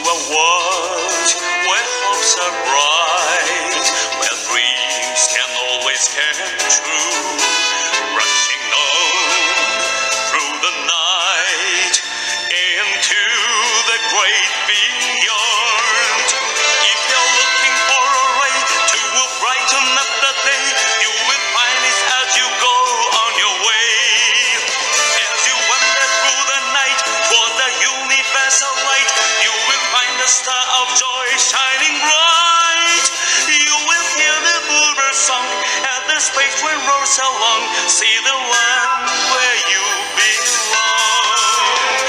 a world where hopes are bright, where dreams can always come true. Rushing on through the night into the great beyond. If you're looking for a ray to brighten up the day, you will find it as you go on your way. As you wander through the night toward the universal light, you will find the star of joy shining bright. You will hear the bluebird song as the space wind rolls along. See the land where you belong.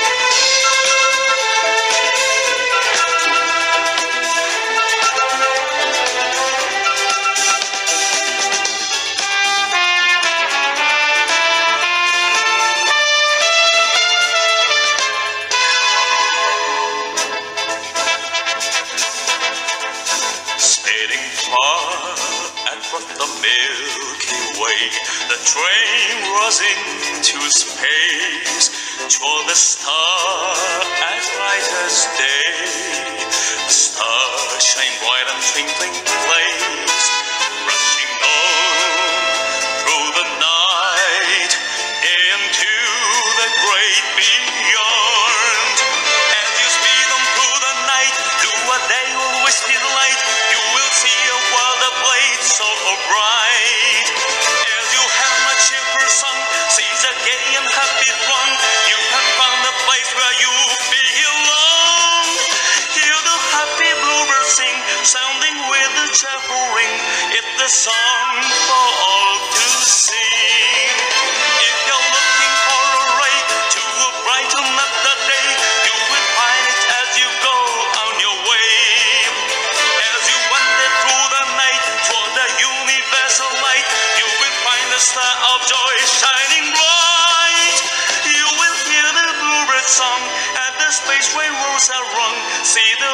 Speeding far across the Milky Way, the train was into space toward the star as bright as day. The stars shine bright and twinkling place, rushing on through the night into the great beyond. As you speed on through the night, through a day of wispy light, you will see a world ablaze so bright. As you have my cheerful song, sees a gay and happy throng, you have found a place where you belong. Hear the happy bluebird sing, sounding with a cheerful ring. It's the song for all to sing. If you're looking for a ray to brighten up the day, you will find it as you go on your way. As you wander through the night toward the universal light, you will find the star of joy shining bright. You will hear the bluebird song as the space rain rolls around. See the